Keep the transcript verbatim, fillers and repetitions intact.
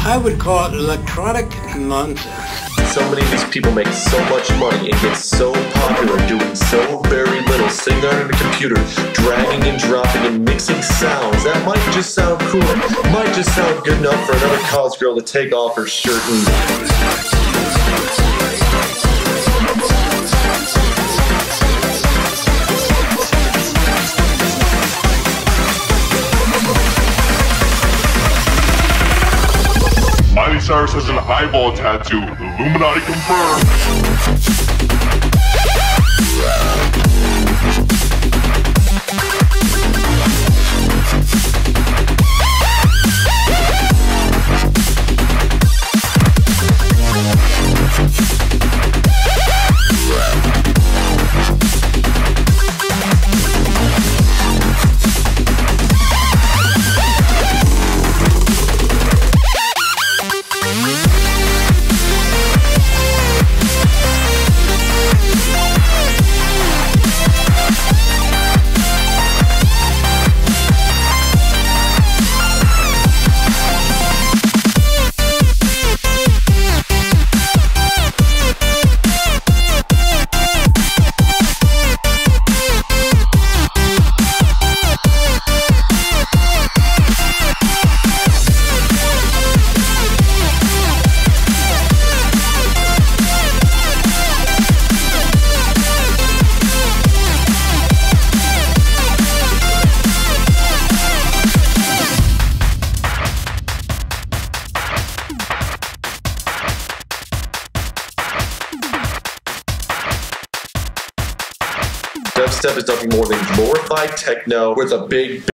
I would call it electronic nonsense. So many of these people make so much money and get so popular doing so very little, sitting there on a computer, dragging and dropping and mixing sounds. That might just sound cool, might just sound good enough for another college girl to take off her shirt and... Miley Cyrus has an eyeball tattoo. Illuminati confirmed. Dubstep is nothing more than glorified techno with a big